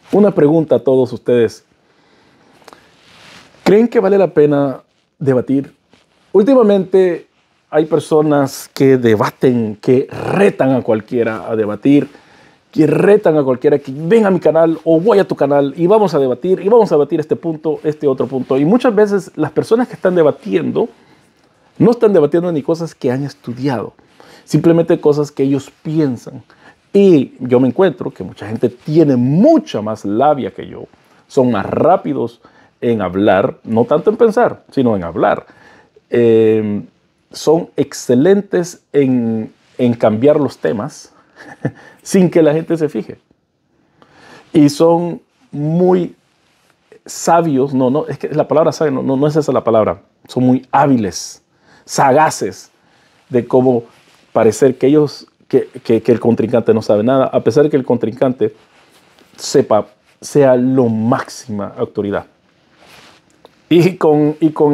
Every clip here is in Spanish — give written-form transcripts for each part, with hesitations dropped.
Una pregunta a todos ustedes. ¿Creen que vale la pena debatir? Últimamente hay personas que debaten, que retan a cualquiera a debatir, que retan a cualquiera que ven a mi canal o voy a tu canal y vamos a debatir este punto, este otro punto. Y muchas veces las personas que están debatiendo no están debatiendo ni cosas que han estudiado, simplemente cosas que ellos piensan. Y yo me encuentro que mucha gente tiene mucha más labia que yo, son más rápidos en hablar, no tanto en pensar, sino en hablar. Son excelentes en cambiar los temas sin que la gente se fije. Y son muy sabios, es que la palabra sabio, no es esa la palabra, son muy hábiles, sagaces de cómo parecer que el contrincante no sabe nada, a pesar de que el contrincante sea lo máxima autoridad. Y con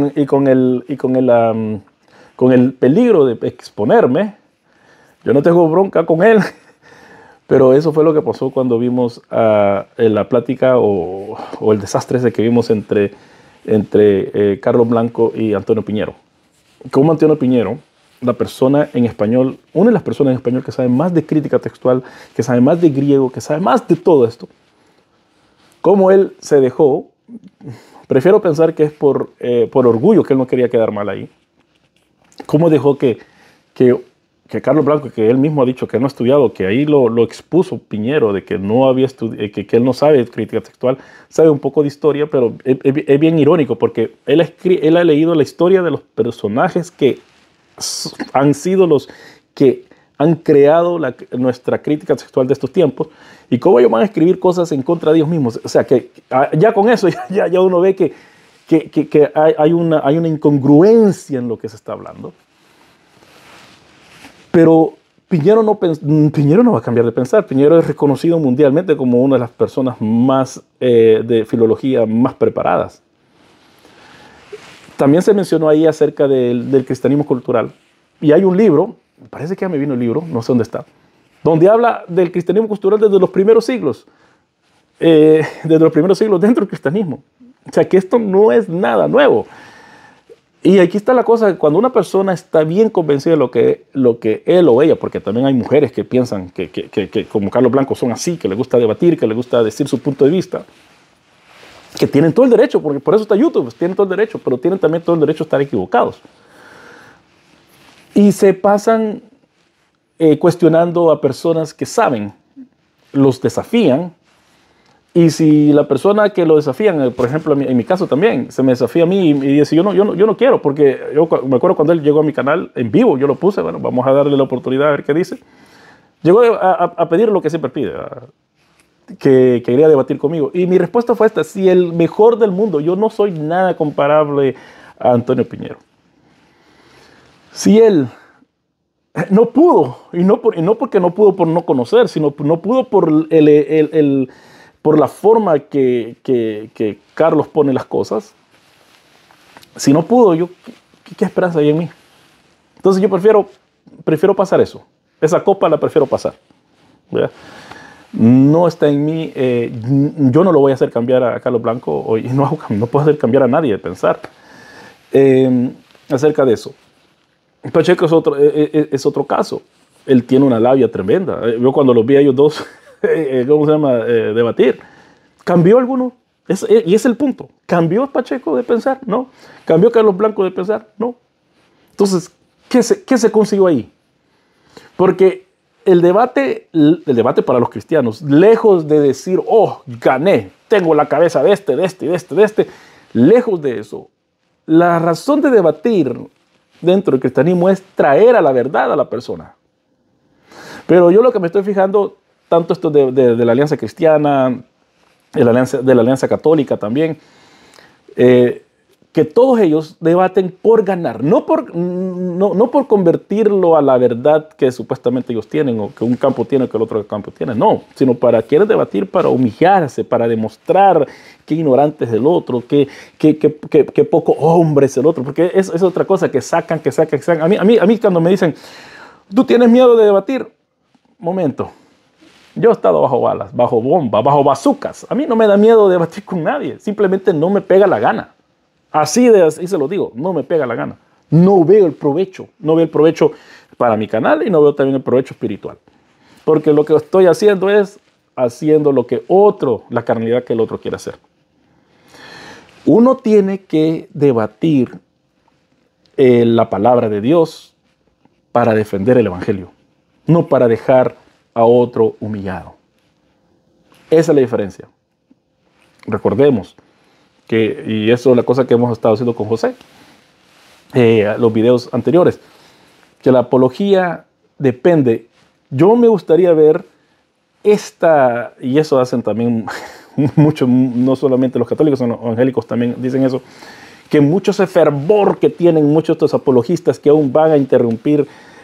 el peligro de exponerme, yo no tengo bronca con él, pero eso fue lo que pasó cuando vimos la plática o el desastre ese que vimos entre Carlos Blanco y Antonio Piñero. Como Antonio Piñero, la persona en español, una de las personas en español que sabe más de crítica textual, que sabe más de griego, que sabe más de todo esto, como él se dejó, prefiero pensar que es por orgullo, que él no quería quedar mal ahí, cómo dejó que Carlos Blanco, que él mismo ha dicho que no ha estudiado, que ahí lo expuso Piñero, de que no había que él no sabe de crítica textual, sabe un poco de historia, pero es bien irónico porque él ha leído la historia de los personajes que han sido los que han creado nuestra crítica textual de estos tiempos, y cómo ellos van a escribir cosas en contra de ellos mismos. O sea, que ya con eso ya uno ve que hay una incongruencia en lo que se está hablando. Pero Piñero no va a cambiar de pensar. Piñero es reconocido mundialmente como una de las personas más de filología más preparadas. También se mencionó ahí acerca del cristianismo cultural. Y hay un libro, me parece que ya me vino el libro, no sé dónde está, donde habla del cristianismo cultural desde los primeros siglos. Desde los primeros siglos dentro del cristianismo. O sea, que esto no es nada nuevo. Y aquí está la cosa, cuando una persona está bien convencida de lo que él o ella, porque también hay mujeres que piensan que como Carlos Blanco son así, que les gusta debatir, que les gusta decir su punto de vista, que tienen todo el derecho, porque por eso está YouTube, pues, tienen todo el derecho, pero tienen también todo el derecho a estar equivocados. Y se pasan cuestionando a personas que saben, los desafían. Y si la persona que lo desafían, por ejemplo, en mi caso también, se me desafía a mí y dice, yo no quiero, porque yo me acuerdo cuando él llegó a mi canal en vivo, yo lo puse, bueno, vamos a darle la oportunidad a ver qué dice. Llegó a pedir lo que siempre pide, que quería debatir conmigo. Y mi respuesta fue esta: si el mejor del mundo, yo no soy nada comparable a Antonio Piñero. Si él no pudo, y no porque no pudo por no conocer, sino no pudo por por la forma que Carlos pone las cosas, si no pudo, ¿qué esperanza hay en mí? Entonces yo prefiero pasar eso. Esa copa la prefiero pasar, ¿verdad? No está en mí. Yo no lo voy a hacer cambiar a Carlos Blanco, y no puedo hacer cambiar a nadie de pensar acerca de eso. Pacheco es otro caso. Él tiene una labia tremenda. Yo cuando los vi a ellos dos, ¿cómo se llama? Debatir. ¿Cambió alguno? Y es el punto. ¿Cambió Pacheco de pensar? No. ¿Cambió Carlos Blanco de pensar? No. Entonces, ¿qué se consiguió ahí? Porque el debate para los cristianos, lejos de decir, oh, gané, tengo la cabeza de este, lejos de eso, la razón de debatir dentro del cristianismo es traer a la verdad a la persona. Pero yo lo que me estoy fijando, tanto esto de la Alianza Cristiana, de la Alianza Católica también, que todos ellos debaten por ganar, no por convertirlo a la verdad que supuestamente ellos tienen, o que un campo tiene o que el otro campo tiene, no, sino quieren debatir para humillarse, para demostrar qué ignorante es el otro, qué poco hombre es el otro, porque es otra cosa que sacan. A mí cuando me dicen, ¿tú tienes miedo de debatir? Momento. Yo he estado bajo balas, bajo bombas, bajo bazucas. A mí no me da miedo debatir con nadie. Simplemente no me pega la gana. Así se lo digo, no me pega la gana. No veo el provecho. No veo el provecho para mi canal y no veo también el provecho espiritual. Porque lo que estoy haciendo es haciendo lo que la carnalidad que el otro quiere hacer. Uno tiene que debatir la palabra de Dios para defender el evangelio, no para dejar a otro humillado. Esa es la diferencia. Recordemos que, y eso es la cosa que hemos estado haciendo con José, los videos anteriores, que la apología depende. Yo me gustaría ver y eso hacen también muchos, no solamente los católicos, sino los evangélicos también dicen eso, que mucho ese fervor que tienen muchos de estos apologistas que aún van a interrumpir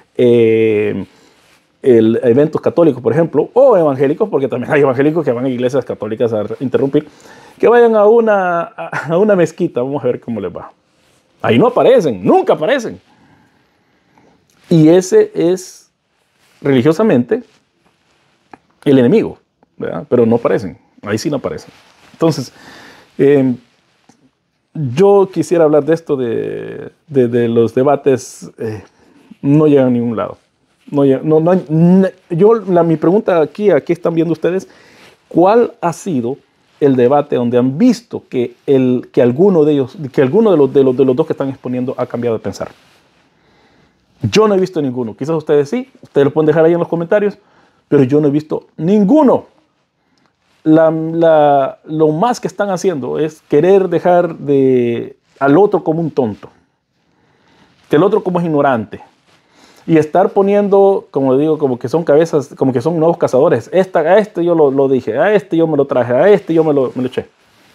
eventos católicos, por ejemplo, o evangélicos, porque también hay evangélicos que van a iglesias católicas a interrumpir, que vayan a una mezquita, vamos a ver cómo les va. Ahí no aparecen, nunca aparecen. Y ese es religiosamente el enemigo, ¿verdad? Pero no aparecen, ahí sí no aparecen. Entonces, yo quisiera hablar de esto, de los debates, no llegan a ningún lado. Mi pregunta aquí están viendo ustedes, ¿cuál ha sido el debate donde han visto que alguno de ellos, que alguno de los dos que están exponiendo ha cambiado de pensar? Yo no he visto ninguno. Quizás ustedes sí, ustedes lo pueden dejar ahí en los comentarios, pero yo no he visto ninguno. Lo más que están haciendo es querer dejar al otro como un tonto, que el otro como es ignorante, y estar poniendo, como digo, como que son cabezas, como que son nuevos cazadores. A este yo lo dije, a este yo me lo traje, a este yo me lo eché.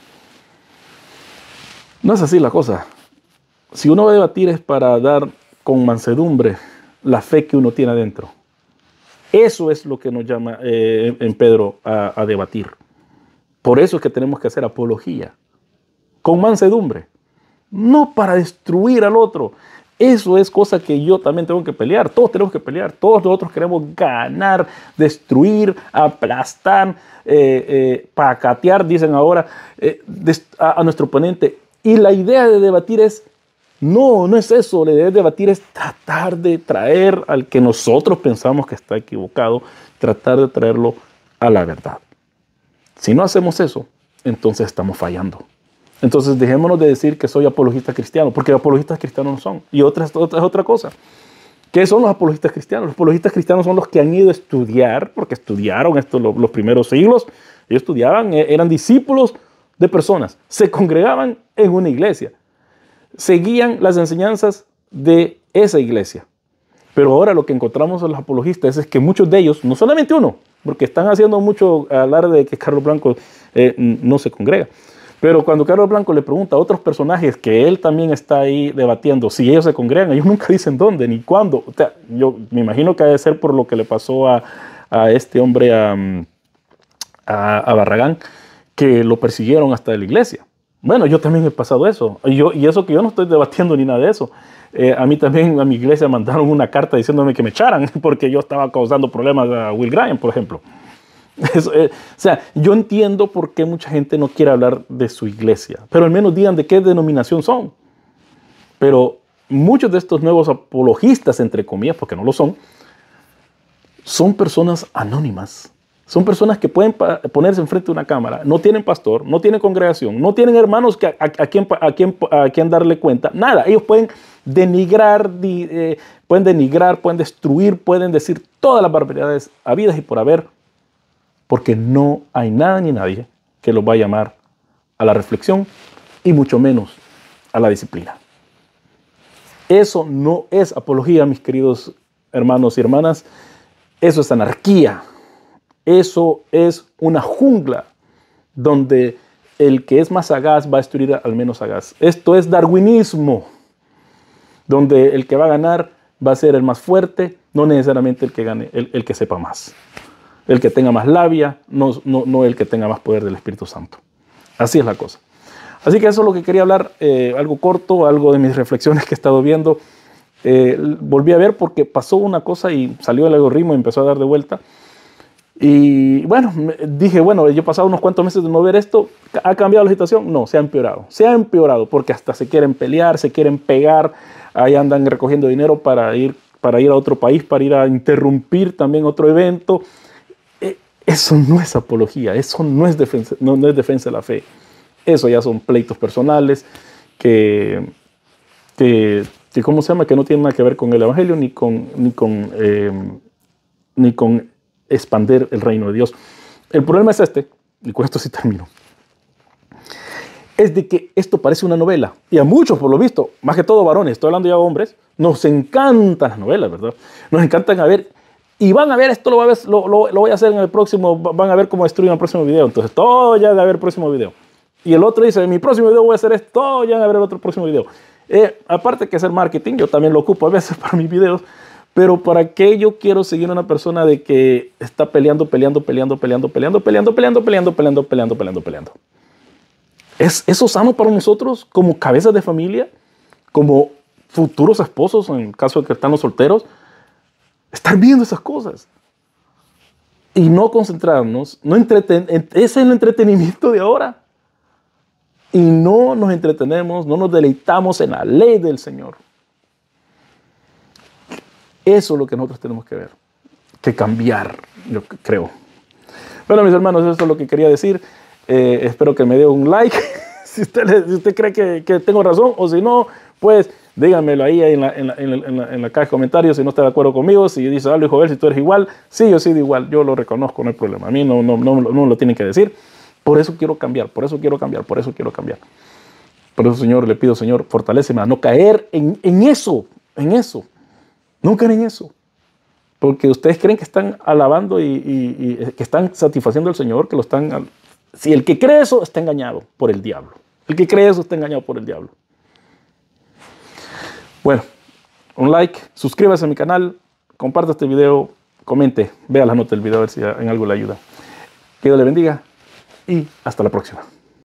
No es así la cosa. Si uno va a debatir es para dar con mansedumbre la fe que uno tiene adentro. Eso es lo que nos llama en Pedro a debatir. Por eso es que tenemos que hacer apología, con mansedumbre, no para destruir al otro. Eso es cosa que yo también tengo que pelear. Todos tenemos que pelear. Todos nosotros queremos ganar, destruir, aplastar, pacatear, dicen ahora, a nuestro oponente. Y la idea de debatir no es eso. La idea de debatir es tratar de traer al que nosotros pensamos que está equivocado, tratar de traerlo a la verdad. Si no hacemos eso, entonces estamos fallando. Entonces dejémonos de decir que soy apologista cristiano, porque apologistas cristianos no son. Y otra cosa. ¿Qué son los apologistas cristianos? Los apologistas cristianos son los que han ido a estudiar, porque estudiaron esto los primeros siglos. Ellos estudiaban, eran discípulos de personas, se congregaban en una iglesia, seguían las enseñanzas de esa iglesia. Pero ahora lo que encontramos en los apologistas es que muchos de ellos, no solamente uno, porque están haciendo mucho hablar de que Carlos Blanco no se congrega. Pero cuando Carlos Blanco le pregunta a otros personajes que él también está ahí debatiendo si ellos se congregan, ellos nunca dicen dónde ni cuándo. O sea, yo me imagino que debe ser por lo que le pasó a este hombre, a Barragán, que lo persiguieron hasta la iglesia. Bueno, yo también he pasado eso. Y eso que yo no estoy debatiendo ni nada de eso. A mí también, a mi iglesia mandaron una carta diciéndome que me echaran porque yo estaba causando problemas a Will Graham, por ejemplo. O sea, yo entiendo por qué mucha gente no quiere hablar de su iglesia, pero al menos digan de qué denominación son. Pero muchos de estos nuevos apologistas, entre comillas, porque no lo son personas anónimas. Son personas que pueden ponerse enfrente de una cámara, no tienen pastor, no tienen congregación, no tienen hermanos a quien darle cuenta, nada. Ellos pueden denigrar, pueden destruir, pueden decir todas las barbaridades habidas y por haber, porque no hay nada ni nadie que los va a llamar a la reflexión y mucho menos a la disciplina. Eso no es apología, mis queridos hermanos y hermanas. Eso es anarquía. Eso es una jungla donde el que es más sagaz va a destruir al menos sagaz. Esto es darwinismo, donde el que va a ganar va a ser el más fuerte, no necesariamente el que gane, el que sepa más. El que tenga más labia, no el que tenga más poder del Espíritu Santo. Así es la cosa. Así que eso es lo que quería hablar, algo corto, algo de mis reflexiones que he estado viendo. Volví a ver porque pasó una cosa y salió el algoritmo y empezó a dar de vuelta. Y bueno, dije, bueno, yo he pasado unos cuantos meses de no ver esto. ¿Ha cambiado la situación? No, se ha empeorado. Se ha empeorado porque hasta se quieren pelear, se quieren pegar. Ahí andan recogiendo dinero para ir a otro país, para ir a interrumpir también otro evento. Eso no es apología, eso no es defensa, no es defensa de la fe. Eso ya son pleitos personales que ¿cómo se llama? Que no tienen nada que ver con el Evangelio ni con expandir el reino de Dios. El problema es este, y con esto sí termino, es de que esto parece una novela, y a muchos, por lo visto, más que todo varones, estoy hablando ya de hombres, nos encantan las novelas, ¿verdad? Nos encantan a ver, y van a ver, esto lo voy a hacer en el próximo, van a ver cómo destruir en el próximo video, entonces todo ya van a ver el próximo video. Y el otro dice, en mi próximo video voy a hacer esto, todo ya van a ver el otro próximo video. Aparte que hacer marketing, yo también lo ocupo a veces para mis videos. Pero ¿para qué yo quiero seguir a una persona de que está peleando? ¿Es eso sano para nosotros como cabezas de familia? Como futuros esposos, en el caso de que están los solteros. Estar viendo esas cosas. Y no concentrarnos. Ese es el entretenimiento de ahora. Y no nos entretenemos, no nos deleitamos en la ley del Señor. Eso es lo que nosotros tenemos que ver, que cambiar, yo creo. Bueno, mis hermanos, eso es lo que quería decir. Espero que me dé un like si usted cree que tengo razón, o si no, pues díganmelo ahí en la caja de comentarios si no está de acuerdo conmigo. Si dice, Luis Jovel, si tú eres igual, sí, yo soy igual, yo lo reconozco, no hay problema. A mí no lo tienen que decir. Por eso quiero cambiar, por eso quiero cambiar. Por eso, Señor, le pido, Señor, fortaléceme a no caer en eso. No caer en eso. Porque ustedes creen que están alabando y que están satisfaciendo al Señor, que lo están... Si el que cree eso está engañado por el diablo. El que cree eso está engañado por el diablo. Bueno, un like, suscríbase a mi canal, comparte este video, comente, vea las notas del video a ver si en algo le ayuda. Que Dios le bendiga y hasta la próxima.